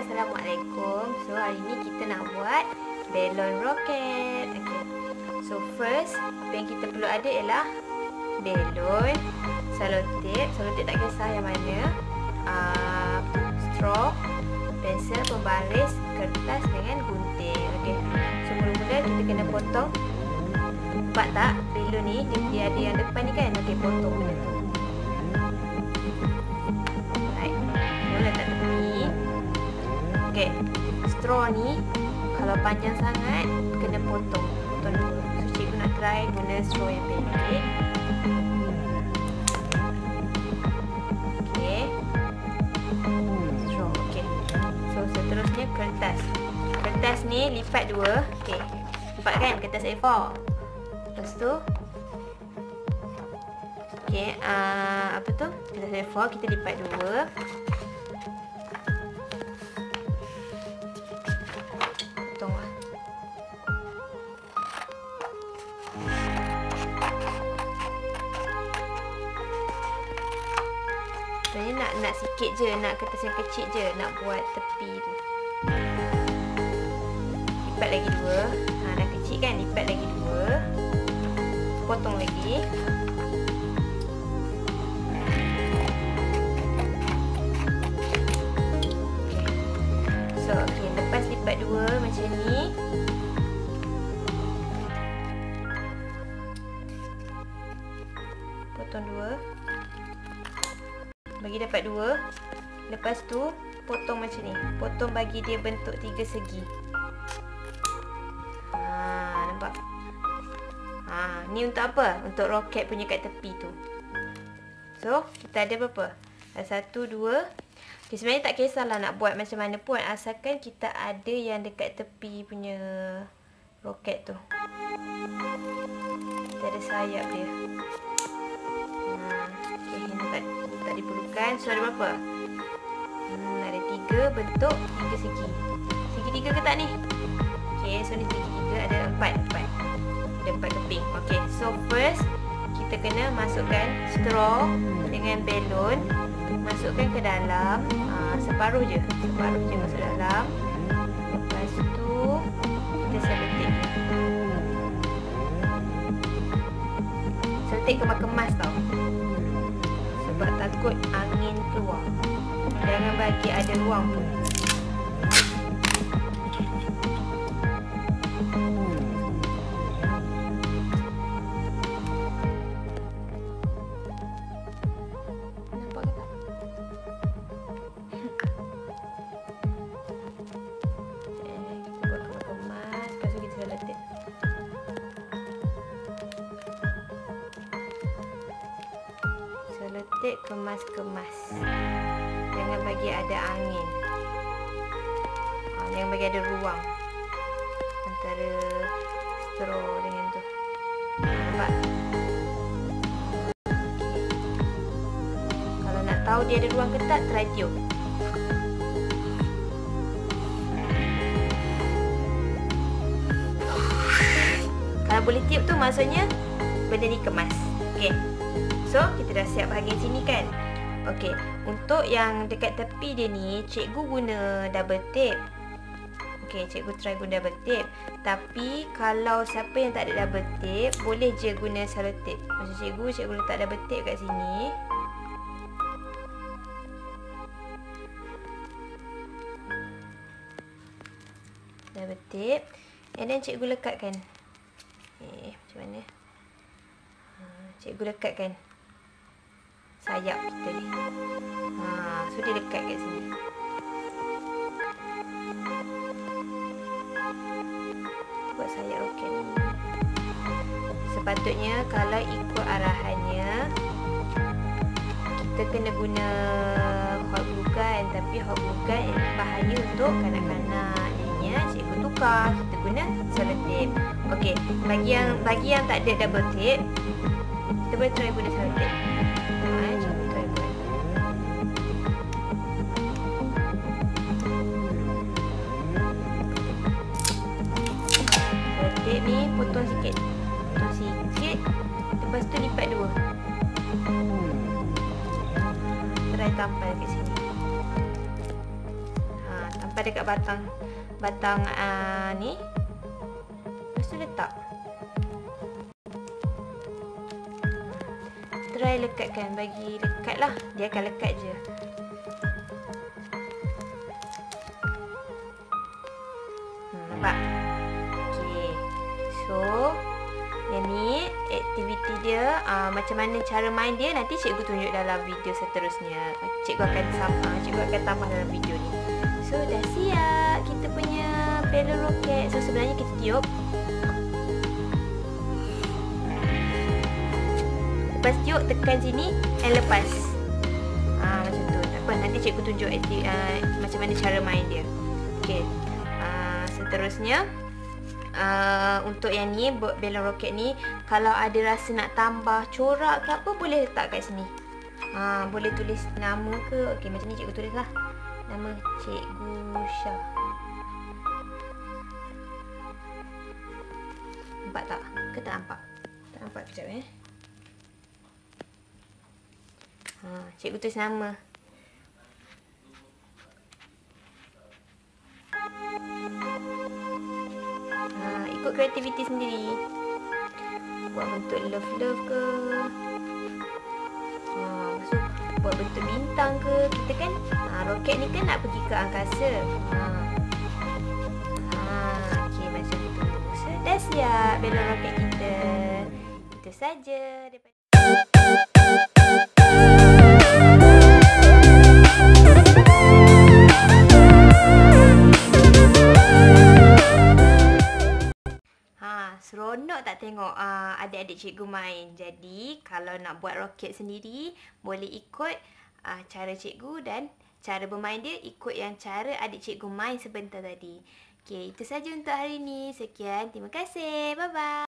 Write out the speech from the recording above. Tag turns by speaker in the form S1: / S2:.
S1: Assalamualaikum. So hari ni kita nak buat balon roket. Okay. So first, apa yang kita perlu ada ialah balon, selotip tak kisah yang mana, straw, pensel pembaris, kertas dengan gunting. Okay. So mula-mula kita kena potong. Nampak tak balon ni dia ada yang depan ni kan? Okay, potong benda tu. Letak tepi. Okey, straw ni kalau panjang sangat kena potong dulu. So cikgu nak try guna straw yang pendek. Okey, straw. Okey, so seterusnya kertas ni lipat dua. Okey, nampak kan kertas A4. Lepas tu okey, apa tu, kertas A4 kita lipat dua. Sebenarnya nak sikit je, nak kertas yang kecil je, nak buat tepi tu. Lipat lagi dua. Dah kecil kan, lipat lagi dua. Potong lagi. Okay. So, okay, lepas lipat dua macam ni. Potong dua. Bagi dapat dua. Lepas tu potong macam ni. Potong bagi dia bentuk tiga segi. Nampak? Ni untuk apa? Untuk roket punya kat tepi tu. So kita ada berapa? Satu, dua. Okay, sebenarnya tak kisahlah nak buat macam mana pun, asalkan kita ada yang dekat tepi punya roket tu. Kita ada sayap dia. Tak diperlukan. So ada berapa? Ada tiga bentuk tiga segi. Segi tiga ke tak ni? Okay, so ni segi tiga, ada empat. Ada empat keping. Okay, so first kita kena masukkan straw dengan balon. Masukkan ke dalam. Separuh je masuk dalam. Lepas tu kita selotip. Selotip kemas-kemas tau. Sebab takut angin keluar. Jangan bagi ada ruang pun. Nampak ke tak? Kita buat kemas-kemas. Lepas tu kita selotip. Selotip kemas-kemas. Jangan bagi ada angin. Jangan bagi ada ruang antara straw dengan tu. Nampak? Kalau nak tahu dia ada ruang ke tak, try tiup. Kalau boleh tiup tu maksudnya benda ni kemas. Okey. So, kita dah siap bahagian sini kan? Okey, untuk yang dekat tepi dia ni, cikgu guna double tape. Okey, cikgu try guna double tape. Tapi, kalau siapa yang tak ada double tape, boleh je guna selotip. Macam cikgu letak double tape kat sini. Double tape. And then cikgu lekatkan. Macam mana? Cikgu lekatkan sayap kita ni. So dia dekat kat sini. Kita buat sayap roket ni. Sepatutnya kalau ikut arahannya, kita kena guna hot glue gun. Tapi hot glue gun bahaya untuk kanak-kanak. Jadinya cikgu tukar, kita guna selotip. Okey, bagi yang tak ada double tape, kita boleh try guna selotip. Cikgu try buat. Selotip ni potong sikit. Lepas tu lipat dua. Try tampal kat sini. Tampal tempel dekat batang ni. Lepas tu letak. Try lekatkan, bagi lekat lah. Dia akan lekat je. Nampak? Okay. So, yang ni aktiviti dia, macam mana cara main dia nanti cikgu tunjuk dalam video seterusnya. Cikgu akan tambah dalam video ni. So, dah siap kita punya balon roket. So, sebenarnya kita tiup. Lepas tiup, tekan sini and lepas. Macam tu. Tak apa, nanti cikgu tunjuk macam mana cara main dia. Okay. Seterusnya, untuk yang ni, balon roket ni, kalau ada rasa nak tambah corak ke apa, boleh letak kat sini. Boleh tulis nama ke. Okey, macam ni cikgu tulis lah. Nama Cikgu Syah. Nampak tak? Ke tak nampak? Tak nampak, kejap cikgu tulis nama. Ikut kreativiti sendiri. Buat bentuk love ke. So, buat bentuk bintang ke. Kita kan roket ni kan nak pergi ke angkasa. Okey, macam tu. So, dah siap balon roket kita. Itu saja. Seronok tak tengok adik-adik cikgu main. Jadi kalau nak buat roket sendiri, boleh ikut cara cikgu, dan cara bermain dia ikut yang cara adik cikgu main sebentar tadi. Okey, itu saja untuk hari ini. Sekian, terima kasih. Bye-bye.